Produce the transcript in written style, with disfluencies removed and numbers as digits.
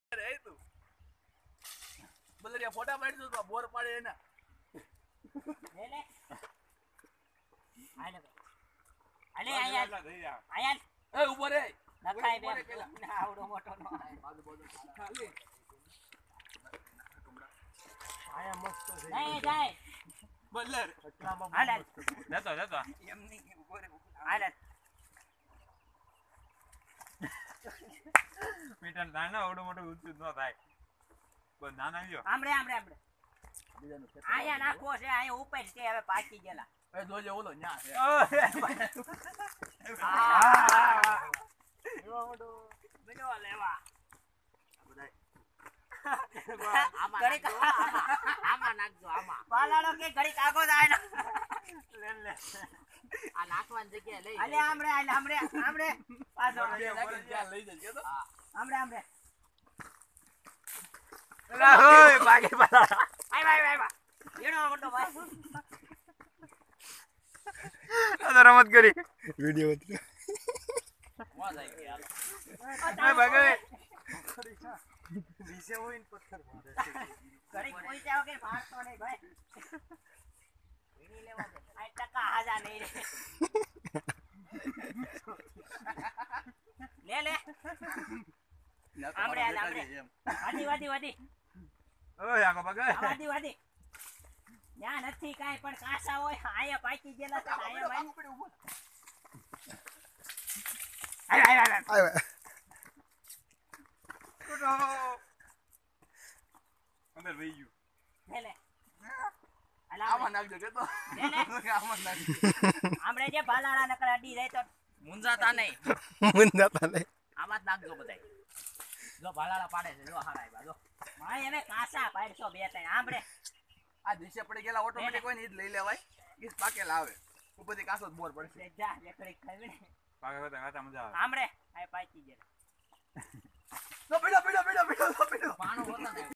રે તું બલરિયા ફોટા પાડી તો બોર પાડે એના લે લે આલે આલે આયા એ ઉભો રે નખાય બે આવડો મોટો નો ખાલી આયા મસ્ત છે નહીં જાય બલર એટલામાં હાલે જતો એમ નહીં ઉભો રે હાલે મીટર નાના ઓડો મોટો ઊંચું ન થાય બસ નાના જો આમરે આયા નાખો છે આયા ઉપર છે હવે પાકી ગયેલા એ જોજે ઓલો ન્યા છે બીજો લેવા બધાય આમાં નાખજો આમાં બાલાડો કે ઘડી કાગો જાય લે આ નાખવાની જગ્યાએ લઈ આલે આમરે પાછો ત્યાં લઈ જજે તો આમરે ઓય ભાગે પાલા આય એનો મોટો ભાઈ આ રમત કરી વિડિયો ઉતર્યો મોજ આવી ગઈ એ ભાગે નીચે હોય ને પથ્થર મારે ઘડી કોઈ જાવ કે મારતો નહીં ભાઈ વીણી લેવા દે આ ટકા હાજા નહીં રે લે આમરે વાદી ઓય આગો ભાગે વાદી યા નથી કાઈ પણ કાસા હોય આયા પાકી ગયેલા છે આયા ભાઈ આવ્યા અંદર વઈ ગયું લે આમાં નાખજો કે તો આમાં નાખજો આમરે જે બાલાડા નકર અડી જાય તો મુંજાતા નહીં મુંજાતા નહીં આમાં જ નાખજો બધાય જો ભાલાડા પાડે છે જો હારા આવ્યા જો ભાઈ હવે કાસા પાડશો બે ત્રણ આમરે આ દિશે પડી ગયેલા ઓટોમેટિક હોય ને ઈ જ લઈ લેવાય ઈ જ પાકેલા આવે ઉપરથી કાસો જ બોર પડશે જા લેકડી ખાવી ને ભાગે કરતા મજા આવે આમરે આ પાકી ગયા નો પીડો પાણો હોતા ને